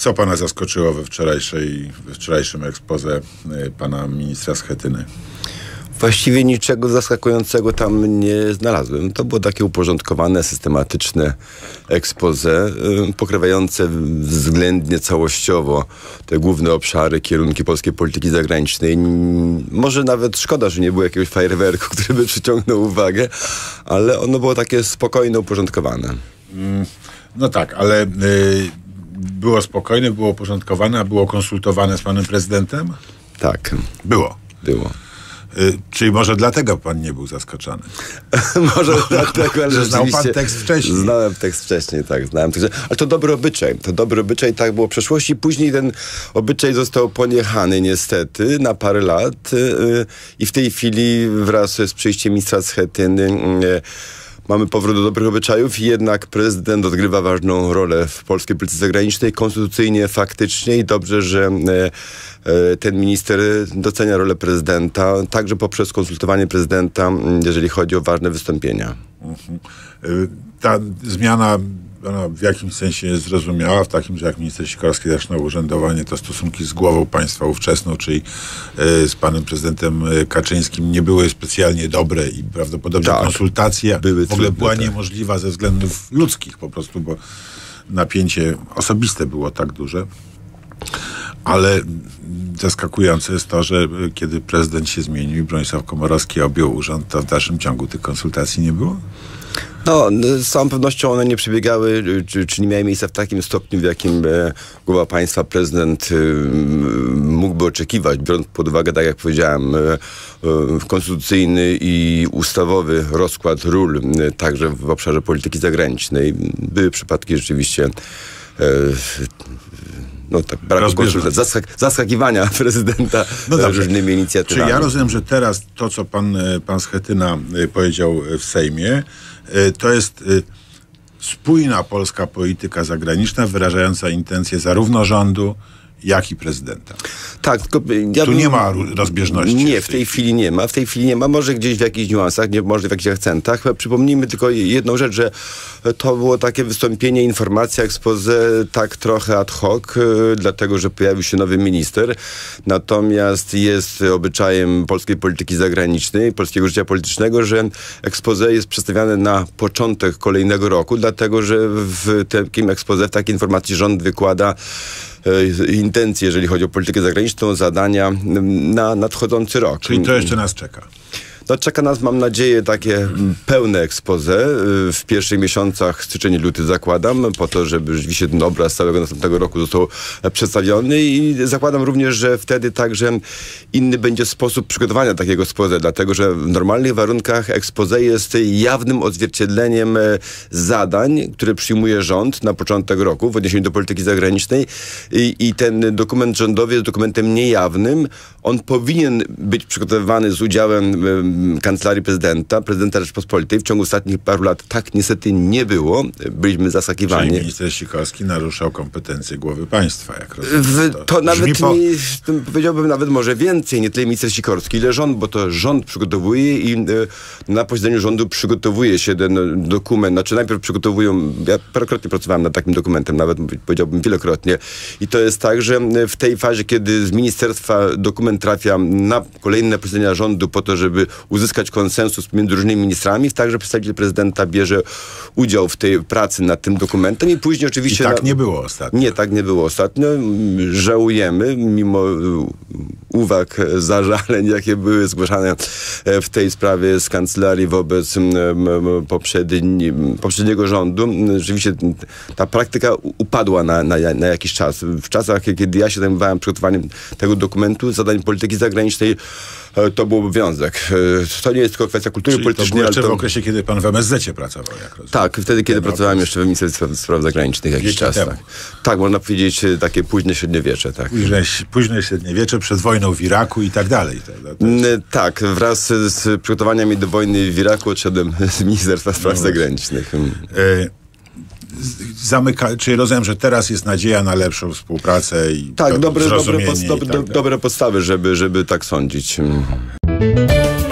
Co pana zaskoczyło we wczorajszym exposé pana ministra Schetyny? Właściwie niczego zaskakującego tam nie znalazłem. To było takie uporządkowane, systematyczne exposé, pokrywające względnie całościowo te główne obszary, kierunki polskiej polityki zagranicznej. Może nawet szkoda, że nie było jakiegoś fajerwerku, który by przyciągnął uwagę, ale ono było takie spokojne, uporządkowane. No tak, ale było spokojne, było uporządkowane, a było konsultowane z panem prezydentem? Tak. Było. Czyli może dlatego pan nie był zaskoczony? Może dlatego, ale że znał pan tekst wcześniej. Znałem tekst wcześniej, tak. Znałem tekst. Ale to dobry obyczaj. Tak było w przeszłości. Później ten obyczaj został poniechany niestety na parę lat i w tej chwili wraz z przyjściem ministra Schetyny mamy powrót do dobrych obyczajów i jednak prezydent odgrywa ważną rolę w polskiej polityce zagranicznej, konstytucyjnie, faktycznie i dobrze, że ten minister docenia rolę prezydenta, także poprzez konsultowanie prezydenta, jeżeli chodzi o ważne wystąpienia. Ta zmiana w jakimś sensie jest zrozumiała, w takim, że jak minister Sikorski zaczynał urzędowanie, to stosunki z głową państwa ówczesną, czyli z panem prezydentem Kaczyńskim, nie były specjalnie dobre i prawdopodobnie konsultacja w ogóle była niemożliwa ze względów ludzkich po prostu, bo napięcie osobiste było tak duże. Ale zaskakujące jest to, że kiedy prezydent się zmienił i Bronisław Komorowski objął urząd, to w dalszym ciągu tych konsultacji nie było? No, z całą pewnością one nie przebiegały, czy nie miały miejsca w takim stopniu, w jakim głowa państwa, prezydent mógłby oczekiwać, biorąc pod uwagę, tak jak powiedziałem, konstytucyjny i ustawowy rozkład ról, także w obszarze polityki zagranicznej. Były przypadki rzeczywiście zaskakiwania prezydenta różnymi inicjatywami. Czyli ja rozumiem, że teraz to, co pan Schetyna powiedział w Sejmie, to jest spójna polska polityka zagraniczna, wyrażająca intencje zarówno rządu, jak i prezydenta. Tak, tylko tu nie ma rozbieżności. Nie, w tej chwili nie ma. W tej chwili nie ma. Może gdzieś w jakichś niuansach, może w jakichś akcentach. Przypomnijmy tylko jedną rzecz, że to było takie wystąpienie, informacja, exposé tak trochę ad hoc, dlatego, że pojawił się nowy minister. Natomiast jest obyczajem polskiej polityki zagranicznej, polskiego życia politycznego, że exposé jest przedstawiane na początek kolejnego roku, dlatego, że w takim exposé, w takiej informacji rząd wykłada intencje, jeżeli chodzi o politykę zagraniczną, zadania na nadchodzący rok. Czyli to jeszcze nas czeka. No, czeka nas, mam nadzieję, takie pełne exposé w pierwszych miesiącach, styczeń, luty zakładam, po to, żeby rzeczywiście ten obraz całego następnego roku został przedstawiony i zakładam również, że wtedy także inny będzie sposób przygotowania takiego exposé, dlatego, że w normalnych warunkach exposé jest jawnym odzwierciedleniem zadań, które przyjmuje rząd na początek roku w odniesieniu do polityki zagranicznej i ten dokument rządowy jest dokumentem niejawnym. On powinien być przygotowywany z udziałem Kancelarii Prezydenta Rzeczypospolitej. W ciągu ostatnich paru lat tak niestety nie było. Byliśmy zaskakiwani. Czyli minister Sikorski naruszał kompetencje głowy państwa, jak rozumiem. To nawet powiedziałbym nawet może więcej, nie tyle minister Sikorski, ile rząd, bo to rząd przygotowuje i na posiedzeniu rządu przygotowuje się ten dokument. Znaczy najpierw przygotowują, ja parokrotnie pracowałem nad takim dokumentem, nawet powiedziałbym wielokrotnie. I to jest tak, że w tej fazie, kiedy z ministerstwa dokument trafia na kolejne posiedzenia rządu po to, żeby uzyskać konsensus między różnymi ministrami, także przedstawiciel prezydenta bierze udział w tej pracy nad tym dokumentem i później oczywiście... I tak nie było ostatnio. Nie, tak nie było ostatnio. Żałujemy, mimo uwag, zażaleń, jakie były zgłaszane w tej sprawie z kancelarii wobec poprzedniego rządu. Rzeczywiście ta praktyka upadła na jakiś czas. W czasach, kiedy ja się zajmowałem przygotowaniem tego dokumentu, zadań polityki zagranicznej, to był obowiązek. To nie jest tylko kwestia kultury politycznej. To było jeszcze w okresie, kiedy pan w MSZ-cie pracował, jak rozumiem. Tak, wtedy, kiedy pracowałem jeszcze w Ministerstwie Spraw Zagranicznych jakiś czas. Tak, można powiedzieć takie późne średniowiecze. Tak. Późne średniowiecze, przed wojną w Iraku i tak dalej. Tak, wraz z przygotowaniami do wojny w Iraku odszedłem z Ministerstwa Spraw Zagranicznych. Czyli rozumiem, że teraz jest nadzieja na lepszą współpracę i dobre podstawy, żeby tak sądzić.